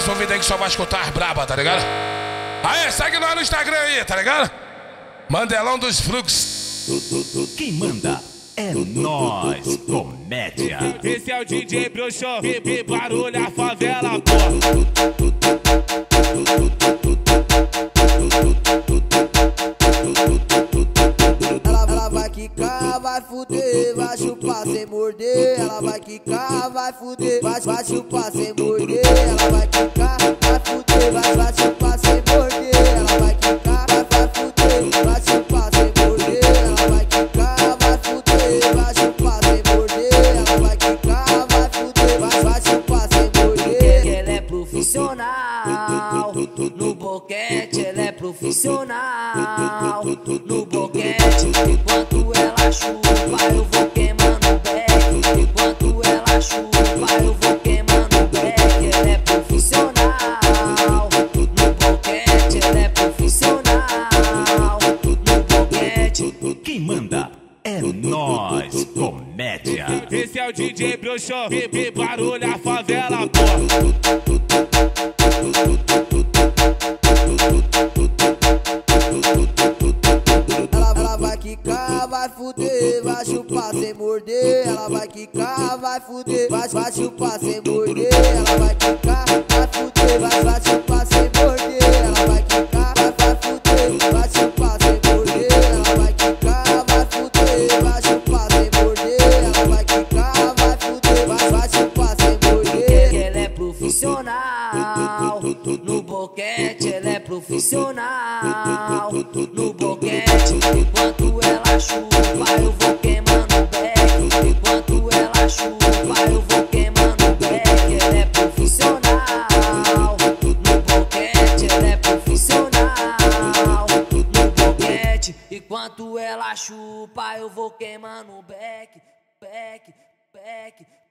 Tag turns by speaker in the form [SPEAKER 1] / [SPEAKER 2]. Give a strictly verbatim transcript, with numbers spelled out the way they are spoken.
[SPEAKER 1] ouvidos aí que só vai escutar as braba, tá ligado? Aê, segue nós no Instagram aí, tá ligado? Mandelão dos Fluxos.
[SPEAKER 2] Quem manda é nós, comédia.
[SPEAKER 3] Esse é o D J Broxão, bebê barulho a favela, pô.
[SPEAKER 4] Vai quicar, vai fuder, vai chupar sem morder. Ela vai quicar, vai fuder, vai, vai chupar sem morder. Ela vai quicar, vai fuder, vai, vai chupar sem morder. Ela vai quicar, vai, vai fuder, vai chupar sem morder. Ela vai quicar, vai fuder, vai chupar sem morder. Ela vai quicar, vai fuder, vai, vai chupar sem morder. Ela é profissional no boquete, ela é profissional no boquete. Enquanto ela chupa, eu vou queimando o beck. Enquanto ela chupa, eu vou queimando o beck. Ela é profissional no boquete, ela é profissional no boquete.
[SPEAKER 2] Quem manda é nós, comédia.
[SPEAKER 3] Esse é o D J Broxão, bebê barulho a favela, pô.
[SPEAKER 4] Vai quicar, vai fuder, vai chupar sem morder. Ela vai quicar, vai fuder, vai, vai chupar sem morder. Ela vai quicar, vai fuder, vai, vai chupar sem morder. Ela vai quicar, vai, vai fuder, vai chupar sem morder. Ela vai quicar, vai fuder, vai chupar sem morder. Ela vai quicar, vai fuder, vai, vai chupar sem morder. Ela é profissional no boquete, ela é profissional no boquete. Enquanto ela chupa, eu vou queimando o beck. Enquanto ela chupa, eu vou queimando o beck. Ela é profissional no boquete, ela é profissional no boquete. Enquanto ela chupa, eu vou queimando o beck, beck, beck.